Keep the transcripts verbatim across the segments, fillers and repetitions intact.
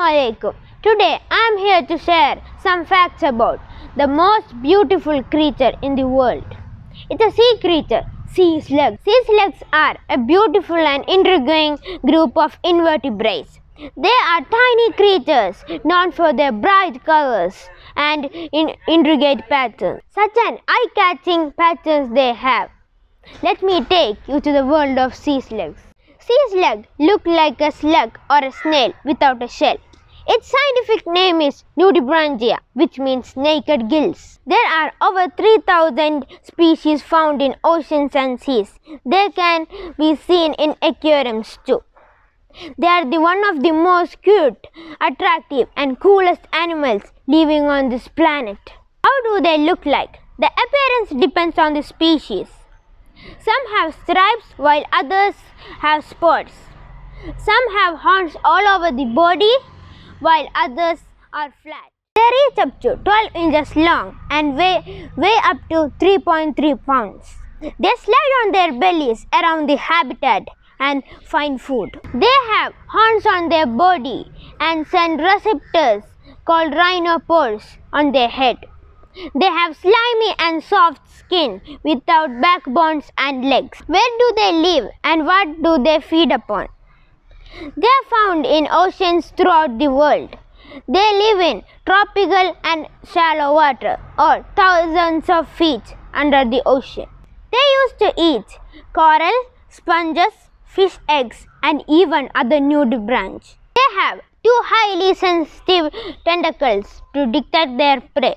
Assalamualaikum. Today I am here to share some facts about the most beautiful creature in the world. It's a sea creature, sea slugs. Sea slugs are a beautiful and intriguing group of invertebrates. They are tiny creatures known for their bright colors and in intricate patterns. Such an eye-catching patterns they have. Let me take you to the world of sea slugs. Sea slug look like a slug or a snail without a shell. Its scientific name is Nudibranchia, which means naked gills. There are over three thousand species found in oceans and seas. They can be seen in aquariums too. They are the one of the most cute, attractive and coolest animals living on this planet. How do they look like? The appearance depends on the species. Some have stripes while others have spots. Some have horns all over the body while others are flat. They reach up to twelve inches long and weigh, weigh up to three point three pounds. They slide on their bellies around the habitat and find food. They have horns on their body and send receptors called rhinopores on their head. They have slimy and soft skin without backbones and legs. Where do they live and what do they feed upon? They are found in oceans throughout the world. They live in tropical and shallow water or thousands of feet under the ocean. They used to eat coral, sponges, fish eggs and even other nudibranchs. They have two highly sensitive tentacles to detect their prey.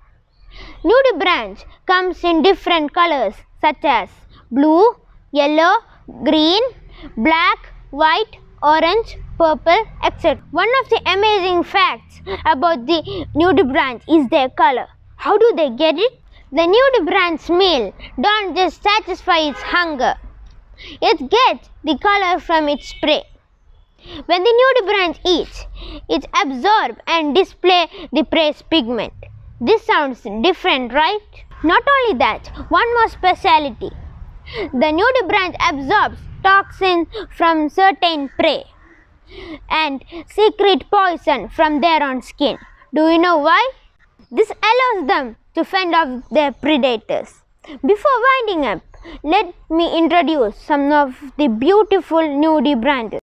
Nudibranch comes in different colors such as blue, yellow, green, black, white, orange, purple, et cetera. One of the amazing facts about the nudibranch is their color. How do they get it? The nudibranch's meal don't just satisfy its hunger. It gets the color from its prey. When the nudibranch eats, it absorbs and displays the prey's pigment. This sounds different, right? Not only that, one more speciality. The nudibranch absorbs toxins from certain prey and secrete poison from their own skin. Do you know why? This allows them to fend off their predators. Before winding up, let me introduce some of the beautiful nudibranches.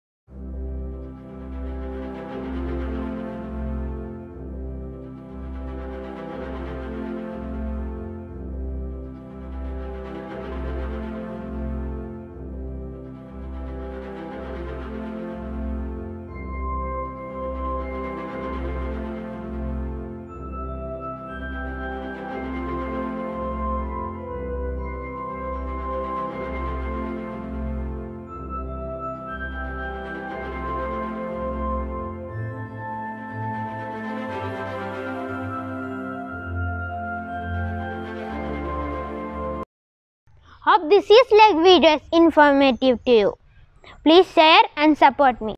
Hope this Sea Slug video is informative to you. Please share and support me.